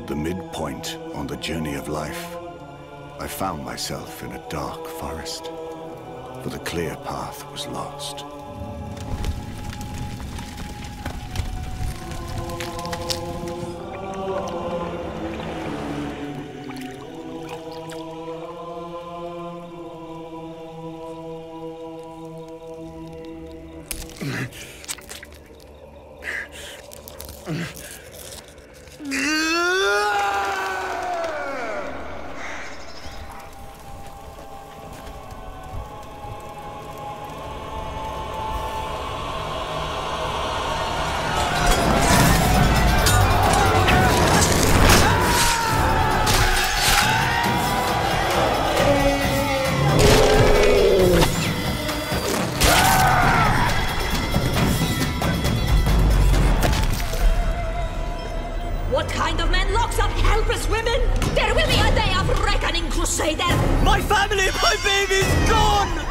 At the midpoint on the journey of life, I found myself in a dark forest, for the clear path was lost. What kind of man locks up helpless women? There will be a day of reckoning, Crusader! My family, my baby's gone!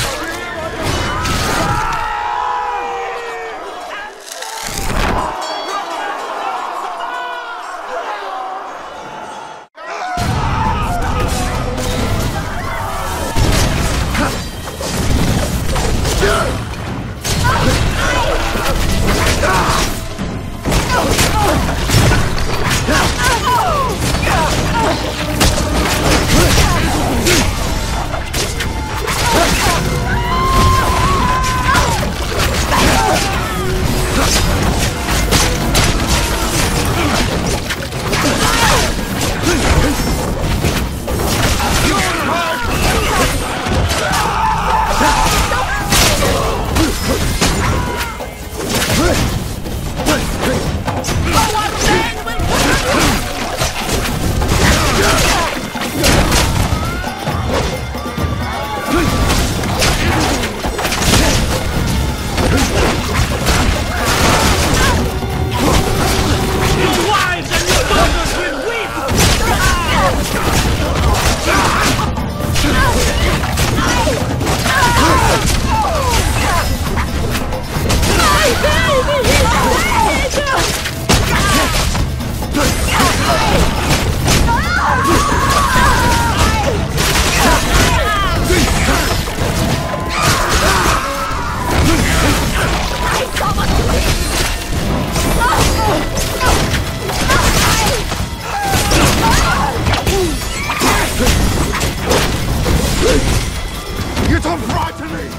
You don't frighten me!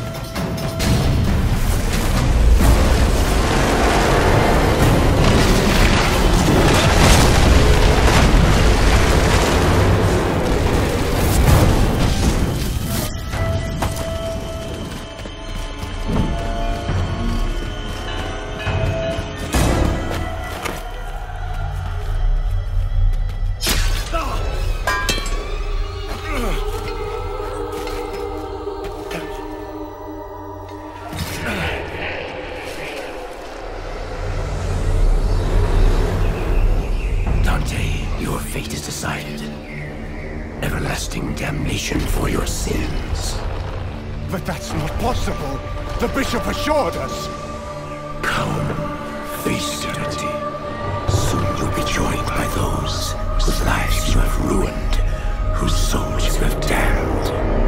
Your fate is decided. Everlasting damnation for your sins. But that's not possible! The Bishop assured us! Come, face eternity. Soon you'll be joined by those whose lives you have ruined, whose souls you have damned.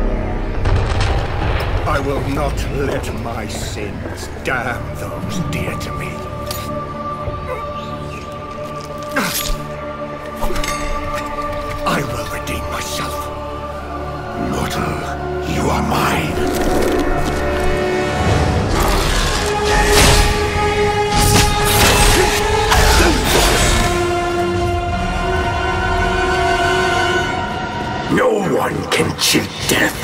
I will not let my sins damn those dear to me. I will redeem myself. Mortal, you are mine. No one can cheat death.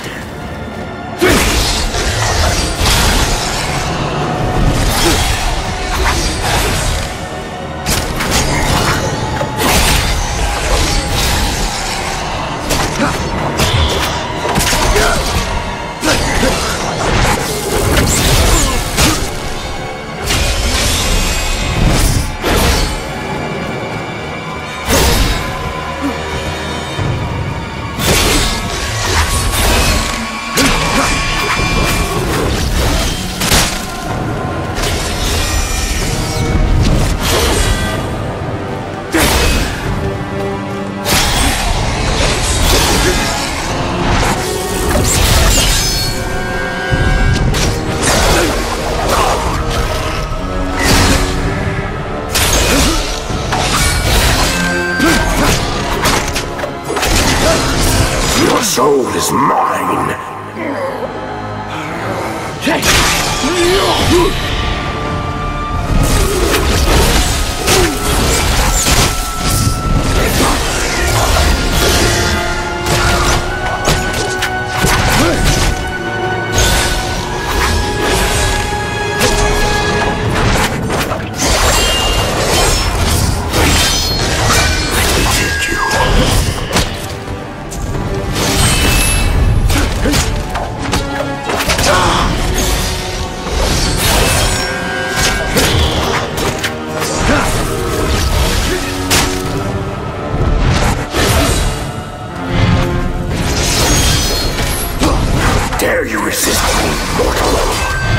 is mine! Dare you resist me, mortal?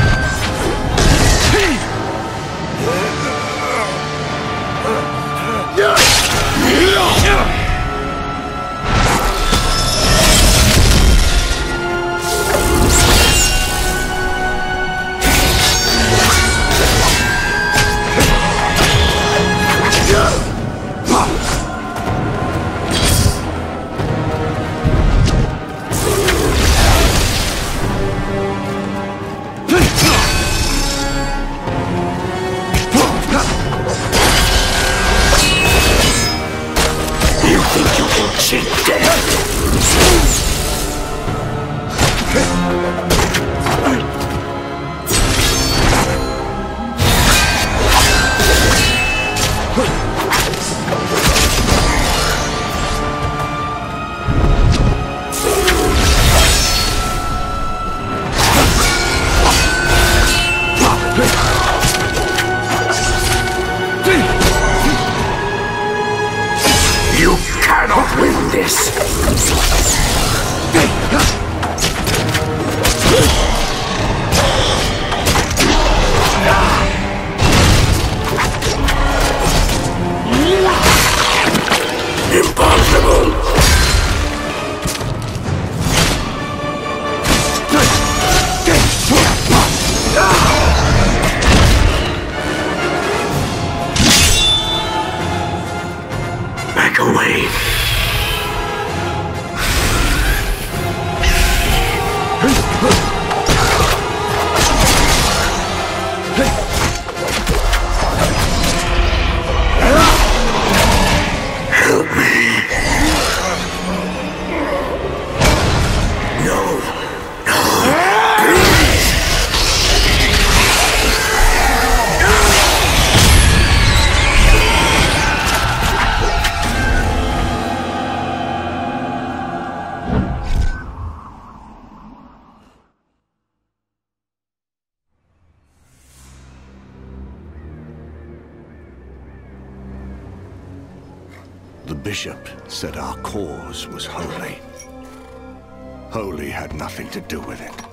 You cannot win this! Impossible! Back away. Help me. No. The bishop said our cause was holy. Holy had nothing to do with it.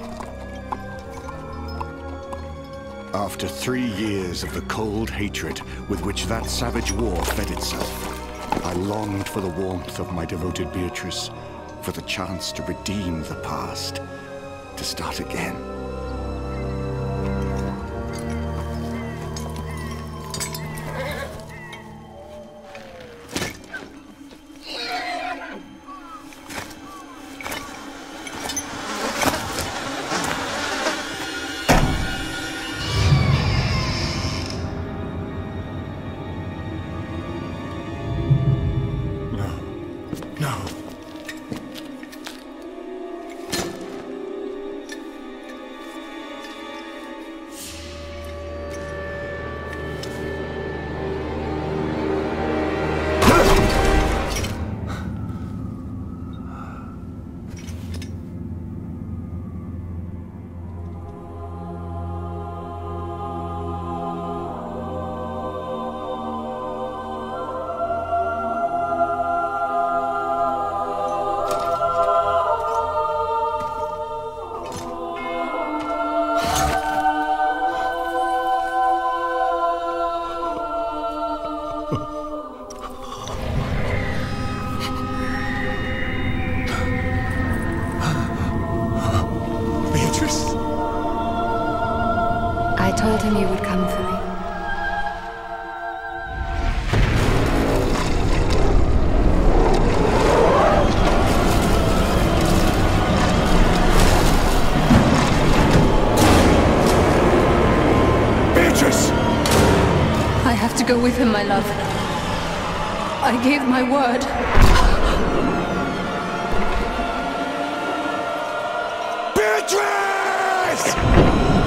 After 3 years of the cold hatred with which that savage war fed itself, I longed for the warmth of my devoted Beatrice, for the chance to redeem the past, to start again. No. I told him you would come for me. go with him, my love. I gave my word. Beatrice!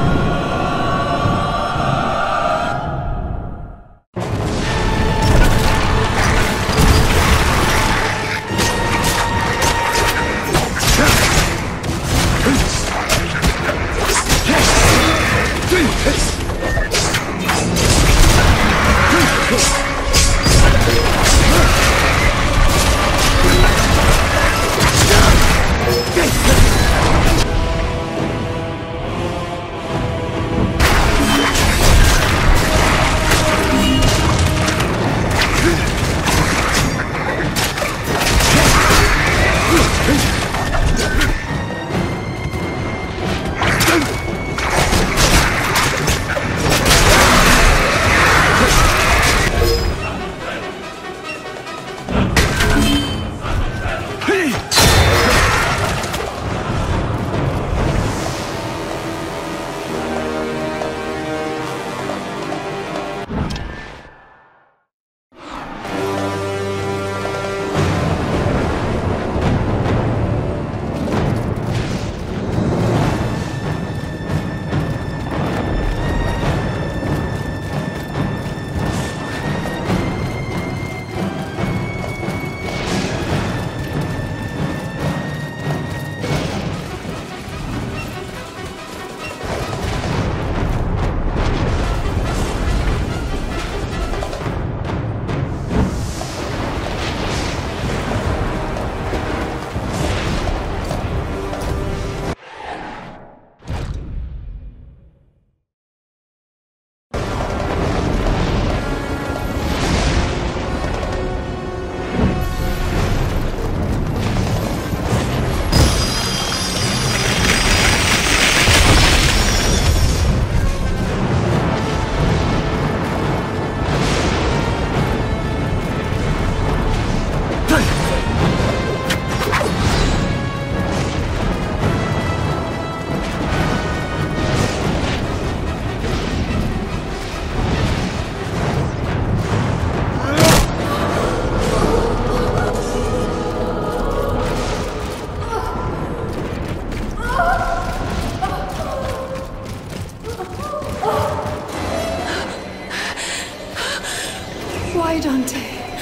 Why, Dante?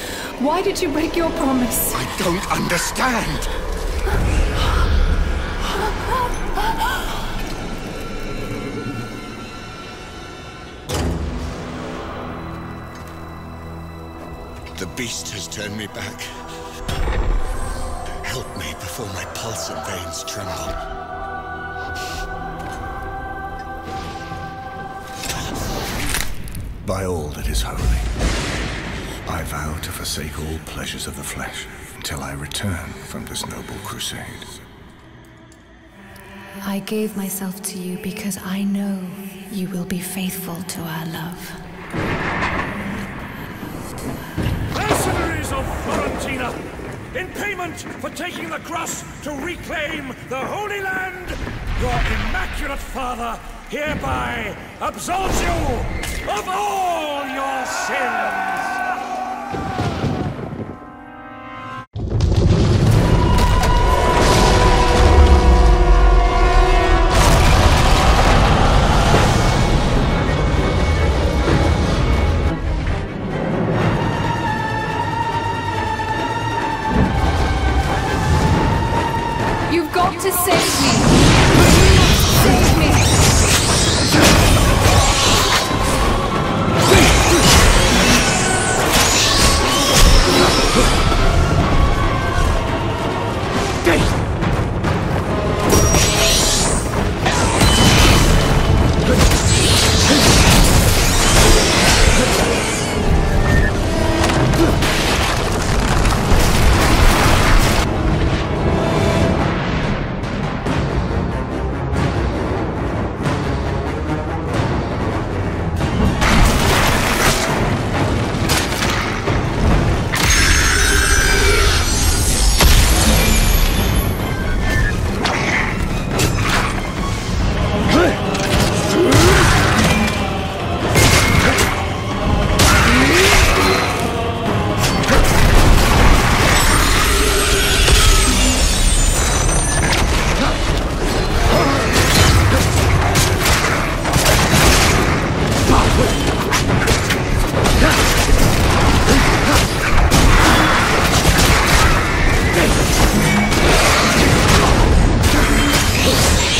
Why did you break your promise? I don't understand! The beast has turned me back. Help me before my pulse and veins tremble. By all that is holy, I vow to forsake all pleasures of the flesh until I return from this noble crusade. I gave myself to you because I know you will be faithful to our love. Mercenaries of Florentina, in payment for taking the cross to reclaim the Holy Land, your immaculate father hereby absolves you of all your sins! You've got to save me! Save me!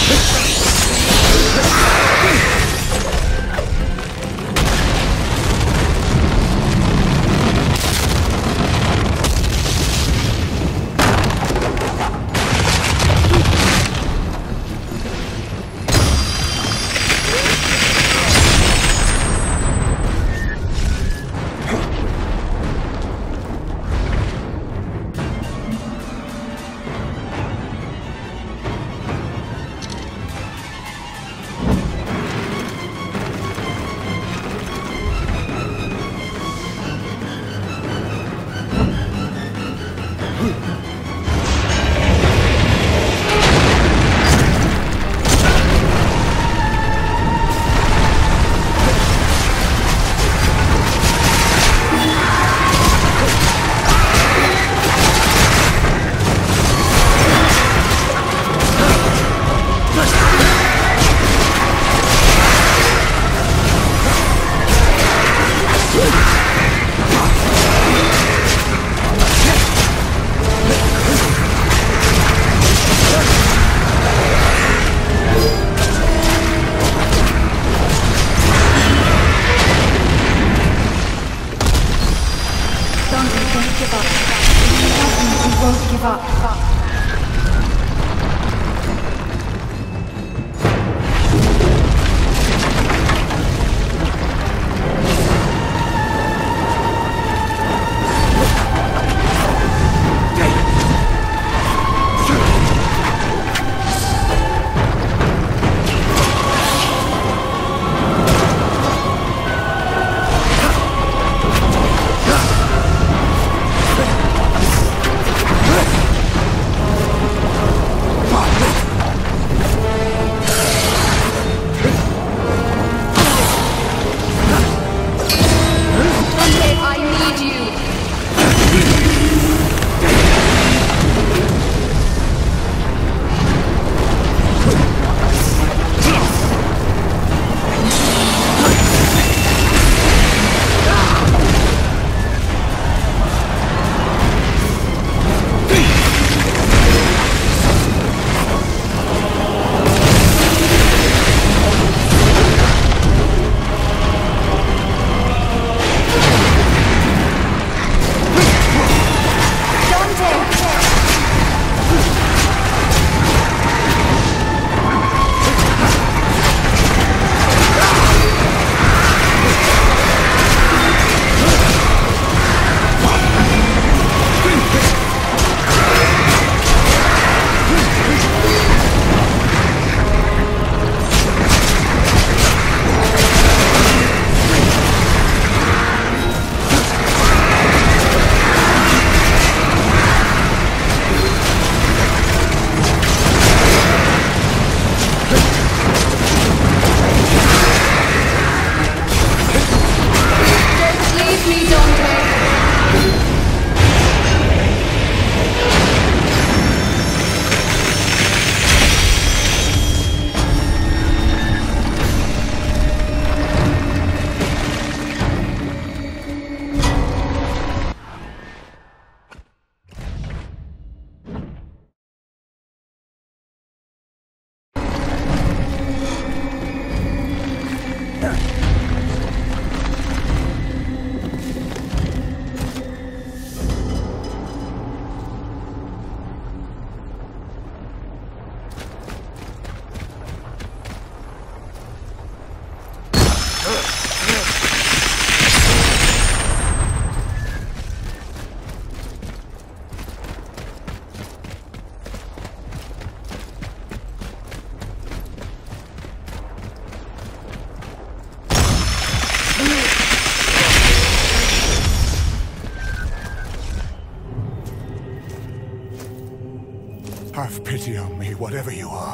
Have pity on me, whatever you are.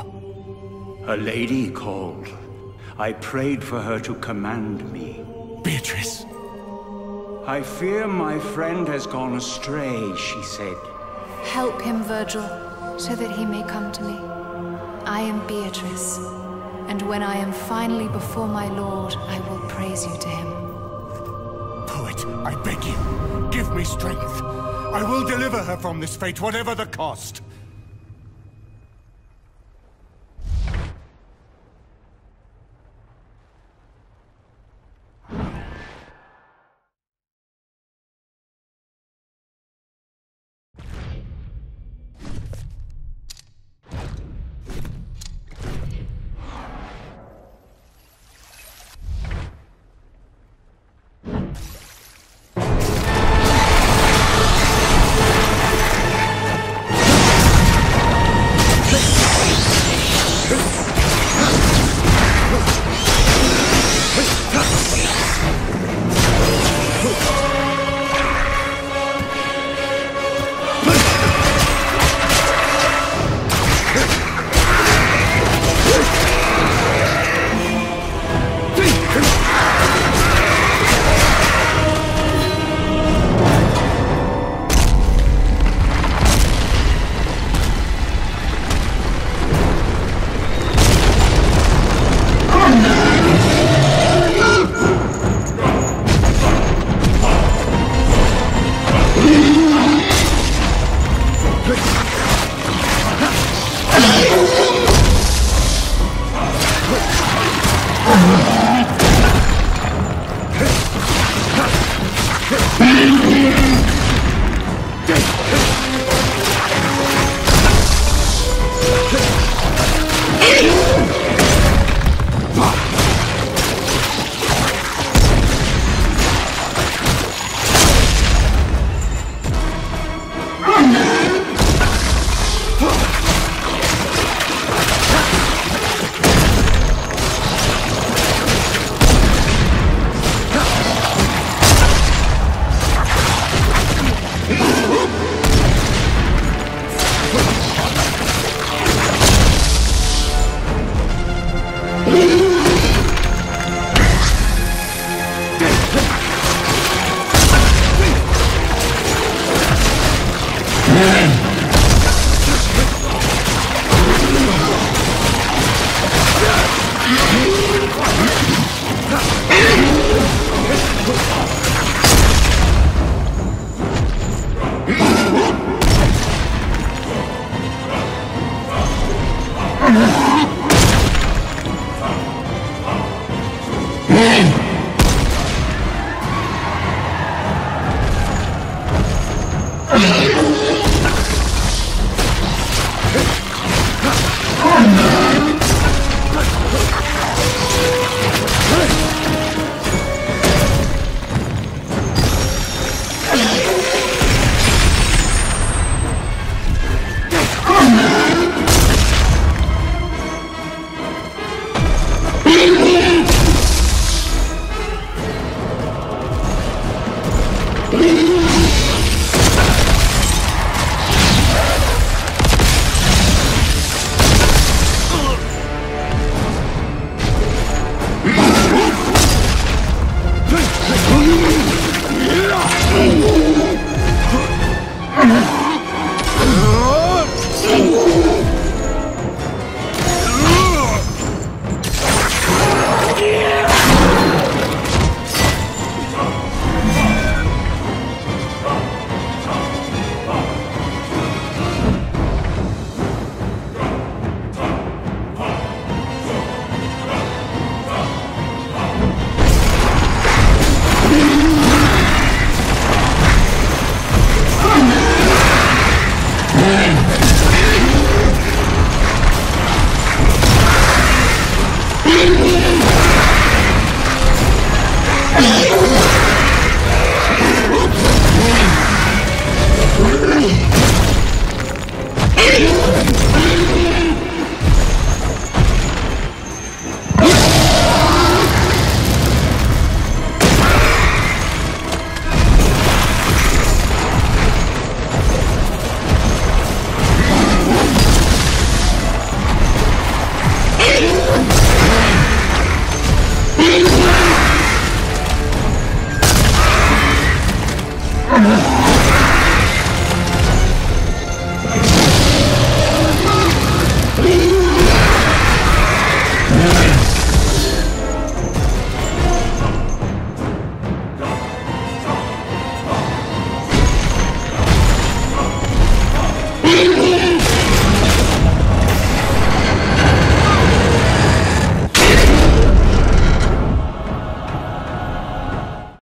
A lady called. I prayed for her to command me. Beatrice! I fear my friend has gone astray, she said. Help him, Virgil, so that he may come to me. I am Beatrice, and when I am finally before my lord, I will praise you to him. Poet, I beg you, give me strength. I will deliver her from this fate, whatever the cost.